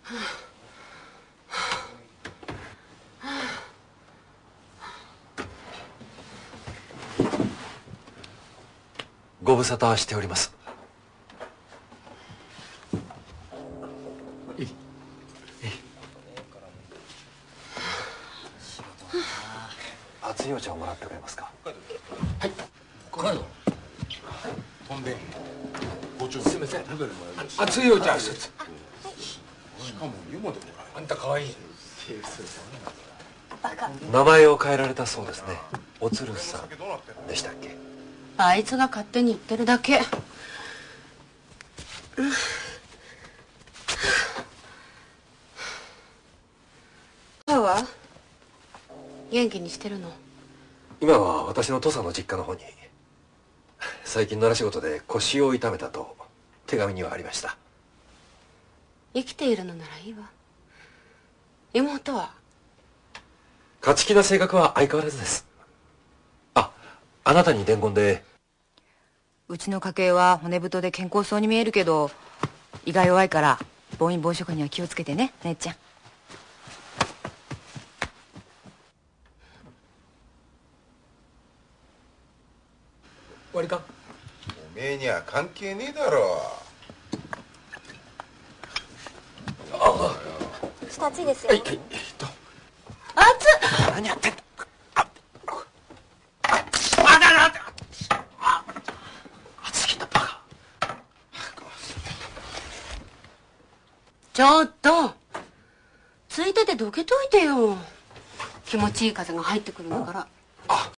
ご無沙汰しております。熱いお茶をもらってくれますか。 はい。北海道。飛んで。ご注文。すみません。熱いお茶一つ。しかも湯もでもらえ。あんた可愛い。 名前を変えられたそうですね。おつるさんでしたっけ。 あいつが勝手に言ってるだけ。母は元気にしてるの？ 今は私の土佐の実家の方に。最近野良仕事で腰を痛めたと手紙にはありました。 生きているのならいいわ。妹は？ 勝ち気な性格は相変わらずです。あなたに伝言で。 うちの家系は骨太で健康そうに見えるけど胃が弱いから暴飲暴食には気をつけてね、姉ちゃん。 終わりか？ おめえには関係ねえだろ。 下熱いですよ。 はい。 熱っ！ 何やってんだ。 ちょっとついててどけといてよ。気持ちいい風が入ってくるんだから。 あ、